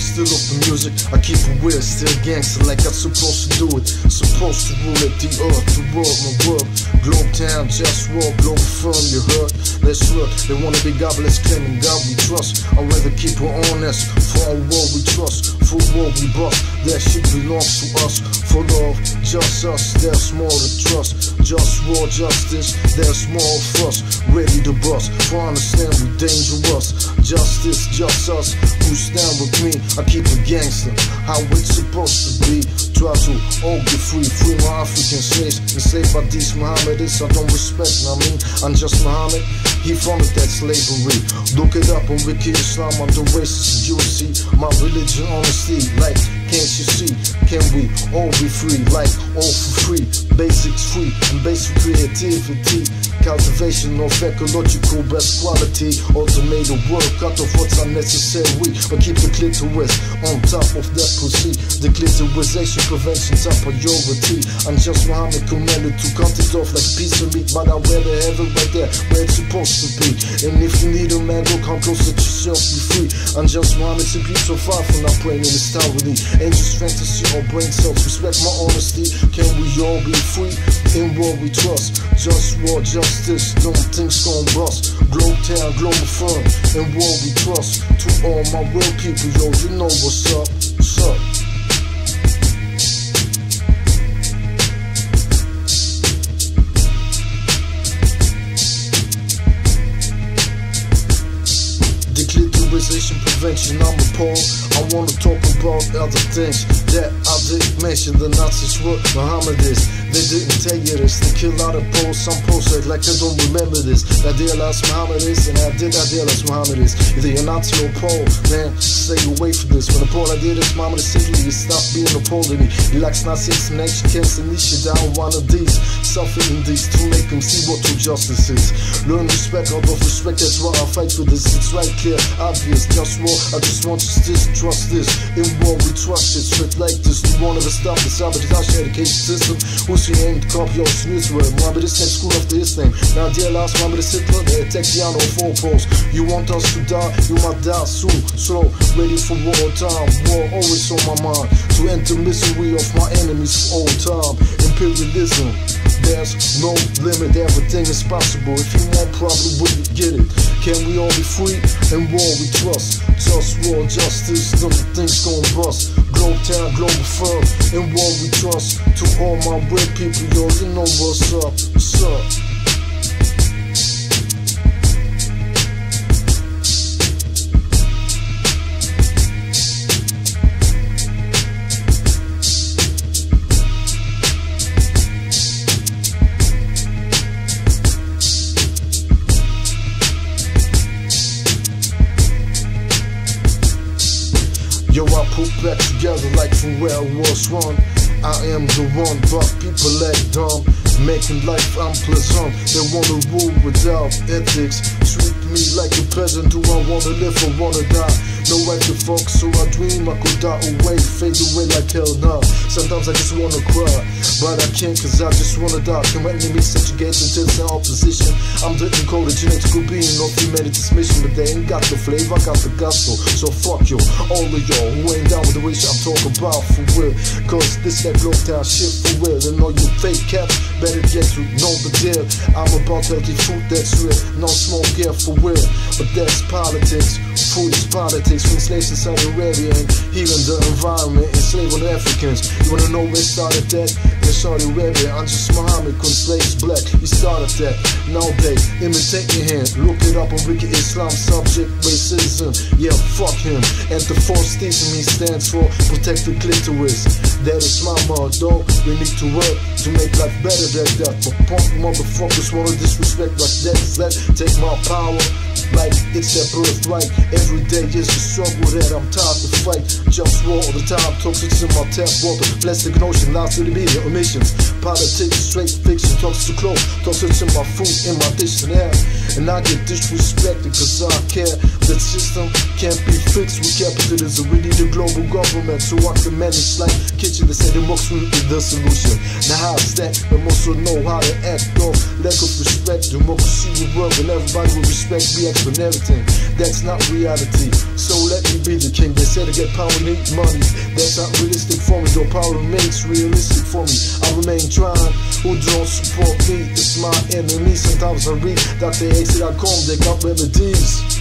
still up the music. I keep it weird, still gangster like I'm supposed to do it. Supposed to rule at the earth, the world, my world. Globe town, just war, global firm, you heard? Let's look, they wanna be godless, claiming God we trust. I'd rather keep it honest, for our world we trust. For war we bust, that shit belongs to us. For love, just us, there's more to trust. Just war, justice, there's more of us. Ready to bust, for understand we dangerous. Justice, just us, who stand with me. I keep it gangster, how it's supposed to be. Try to all get free, free my African slaves. Enslaved by these Mohammedists, I don't respect, I mean, I'm just Muhammad. He founded that slavery. Look it up on Wiki Islam, I'm the racist, you see. My religion, honesty, like, can't you see? Can we all be free, like, all for free? Basics free, and basic creativity. Cultivation of ecological best quality. Automated work, cut off what's unnecessary. But keep the clitoris on top of that pussy. The clitorisation prevention top priority. I'm just Muhammad commanded to cut it off like a piece of meat. But I wear the heaven right there where it's supposed to be. And if you need a man, go come closer to yourself, be free. I'm just Muhammad, simply so far from not praying in this tower. Angels fantasy or brain cells, respect my honesty. Can we all be free? In war we trust. Just war, justice, don't things gon' bust. Globe town, global firm. In war we trust. To all my real people, yo, you know what's up. What's up? Declitterization prevention, I'm appalled. I wanna talk about other things that I didn't mention. The Nazis were Mohammedists. They didn't tell you this. They kill out of Poles. Some Poles act like they don't remember this. I realized Mohammedists, and I realize Mohammedists. Either you're Nazi or Pole, man, stay away from this. When the Pole I did this, Mohammed simply you stop being a Pole to me. He likes Nazis and ancient kids and niche down one of these. Suffering these to make them see what true justice is. Learn respect out of respect, that's why I fight for this. It's right clear, obvious, just war. I just want justice, trust this. In war we trust it, straight like this. You wanna stop the sabotage education system. Who's your aim to copy your Israel? Muhammad is named school after his name. Now dear last Muhammad is Hitler, they attack the honor of all poles. You want us to die, you might die soon. Slow, ready for war time. War always on my mind. To end the misery of my enemies for all time. Imperialism, there's no limit, everything is possible. If you want, probably wouldn't get it. Can we all be free? In war we trust. Just war, justice, none of things gon' bust. Globe town, global firm. In war we trust. To all my real people, yo, you know what's up. What's up? Yo, I put back together like from where I was one. I am the one, but people act dumb, making life unpleasant. They wanna rule without ethics. Treat me like a peasant. Do I wanna live or wanna die? No right to fuck, so I dream I could die away, fade away like hell now. Sometimes I just wanna cry, but I can't cause I just wanna die. Can my enemies subjugate intense and opposition? I'm the encoded genetical being of humanity's mission, but they ain't got the flavor, I got the gospel. So fuck you, all of y'all who ain't down with the wish I'm talking about for real. Cause this that globe town shit for real. And all you fake cats better get to know the deal. I'm about healthy food that's real, no smoke here for real. But that's politics, food is politics. From slaves in Saudi Arabia and healing the environment, enslaving Africans. You wanna know where started that? In Saudi Arabia, I'm just Muhammad, when slaves black, he started that. Now they imitate your hand, look it up on Wiki Islam, subject racism. Yeah, fuck him. And the fourth Stephen, he stands for protect the clitoris. That is my motto. We need to work to make life better than that. But punk motherfuckers wanna disrespect like that. Let take my power like it's their birthright. Every day is a struggle that I'm tired to fight. Just war all the time, toxics in my tap water. Plastic ocean, lies to the media, emissions. Politics, straight fiction, toxic to clothes. Toxics in my food, in my dish and air. and I get disrespected cause I care. The system can't be fixed with capitalism. We need a global government so I can manage like kitchen. They say democracy is the solution. Now how's that? We also know how to act though. Lack of respect, democracy will work and everybody will respect, react on everything. That's not reality, so let me be the king. They say to get power need money. That's not realistic for me, though power remains realistic for me. I remain trying, who don't support me, it's my enemy. Sometimes I read DrX.com, they got remedies.